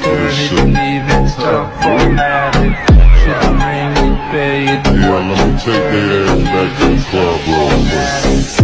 eternity, even stuck formatted. Shit don't ring, we pay it. Yeah, let me take their ass back to the club real quick.